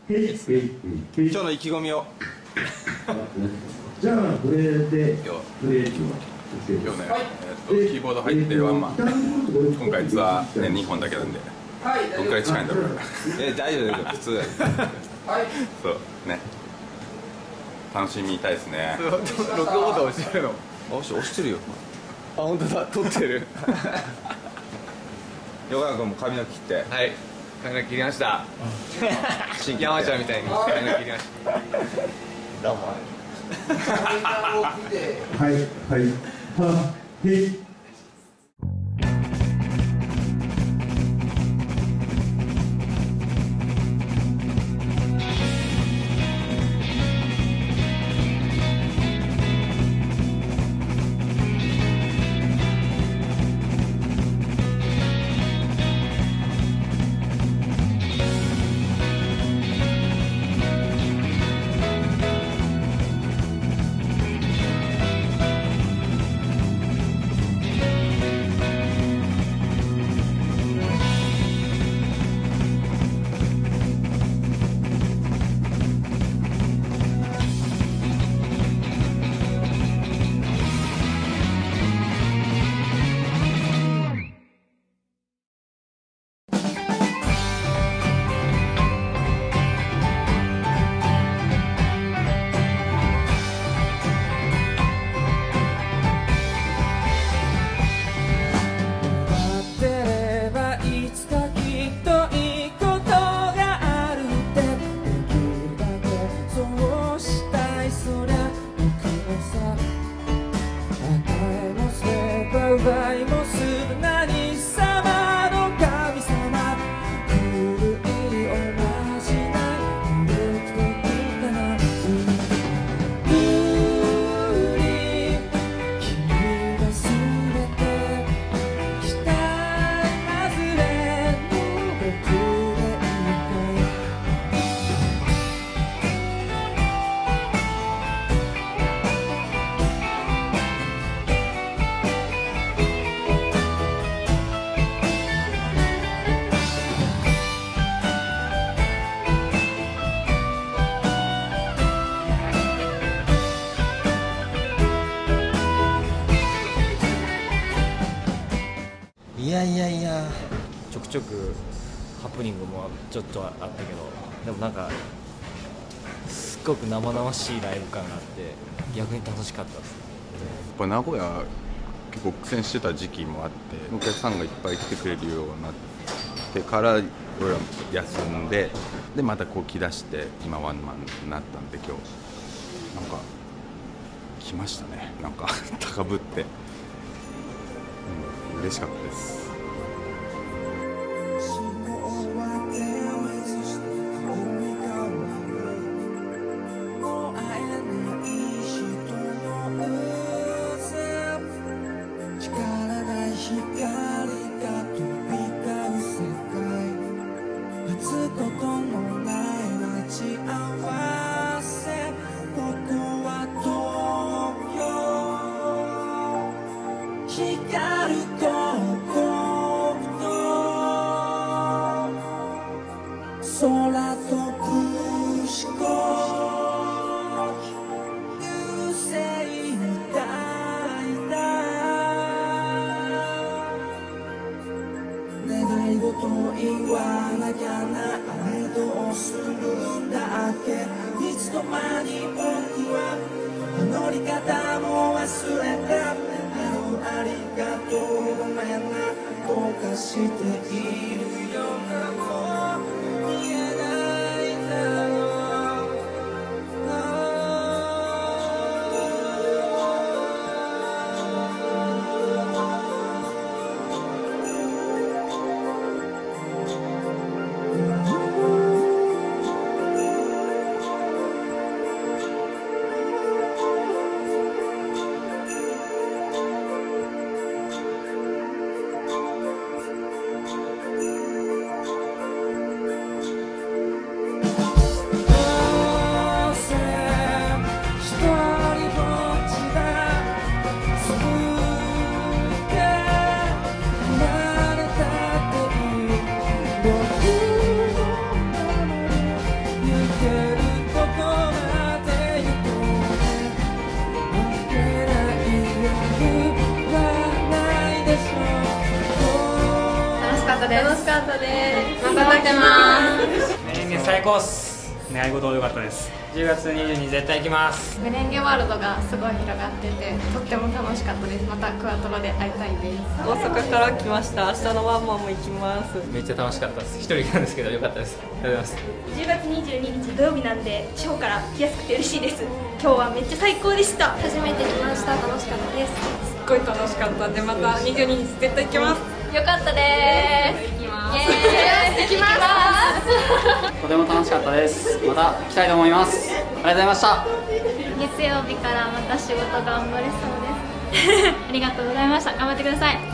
今日の意気込みを。 じゃあこれでプレー今日ね、キーボード入ってワンマン。今回ツアーね2本だけなんで。どんくらい近いんだろう。大丈夫普通。そうね。楽しみたいですね。 録音ボタン押してるの？ 押してるよ。 あ、本当だ、撮ってる。 横山君も髪の毛切って。 はい、髪の毛切りました。山ちゃんみたいに髪の毛切りました。どうも。 はいはいはへ。 いやちょくちょくハプニングもちょっとあったけど、でもなんかすっごく生々しいライブ感があって逆に楽しかったです。 やっぱ名古屋結構苦戦してた時期もあって、お客さんがいっぱい来てくれるようになってから俺ら休んで、でまたこう来だして今ワンマンになったんで、今日なんか来ましたね。なんか高ぶって、嬉しかったです。 言わなきゃな、あれどうするんだっけ。いつの間に僕は乗り方も忘れた。ありがとうごめんな、どうかしているようなもう見えないんだろう。 かったです。 また待ってます。 メレンゲ最高っす。願い事良かったです。10月22日絶対行きます。 メレンゲワールドがすごい広がっててとっても楽しかったです。またクワトロで会いたいです。 大阪から来ました。明日のワンマンも行きます。 めっちゃ楽しかったです。一人なんですけど良かったです。ありがとうございます。 10月22日土曜日なんで地方から来やすくて嬉しいです。今日はめっちゃ最高でした。初めて来ました。楽しかったです。 すっごい楽しかったんで、また22日絶対行きます。 よかったです。 行きます。 行きます。 とても楽しかったです。また来たいと思います。ありがとうございました。 月曜日からまた仕事頑張れそうです。ありがとうございました。頑張ってください。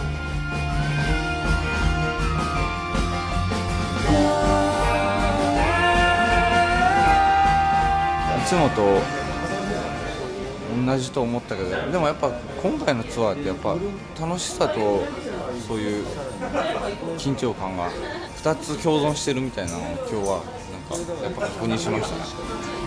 いつもと同じと思ったけど、でもやっぱ今回のツアーってやっぱ楽しさとそういう緊張感が2つ共存してるみたいなのを今日はなんかやっぱ確認しましたね。